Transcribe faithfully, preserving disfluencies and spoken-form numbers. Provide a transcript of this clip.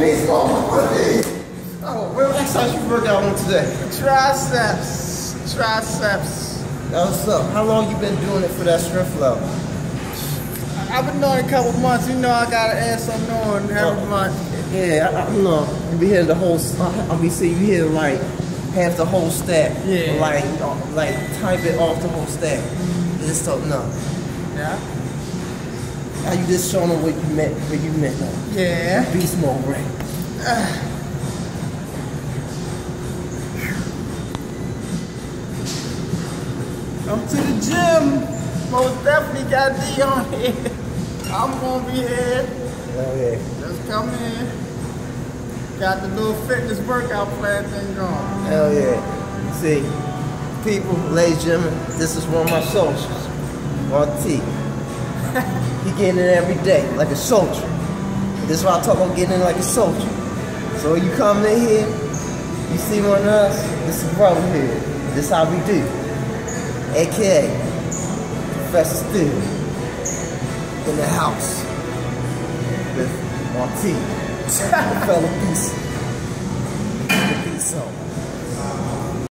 baseball. Oh, what exercise you work out on today? Triceps. Triceps. Now what's up? How long you been doing it for that strength level? I've been doing it a couple months. You know I gotta add something on every Oh. month. Yeah, I, I don't know. You be hitting the whole. I be seeing you hit like half the whole stack. Yeah. Like, like type it off the whole stack. Just something up. Yeah. How you just showing them what you meant, what you meant though. Yeah. Beast mode, right? Uh. Come to the gym. Most definitely got D on here. I'm gonna be here. Hell yeah. Just come in. Got the little fitness workout plan thing going. Hell yeah. See, people, ladies and gentlemen, this is one of my soldiers. R T. He getting in every day like a soldier. This is why I talk about getting in like a soldier. So when you come in here, you see one of us, this is brother here. This is how we do. A K A Professor Steel in the house with R T. The fellow beast. The beast on.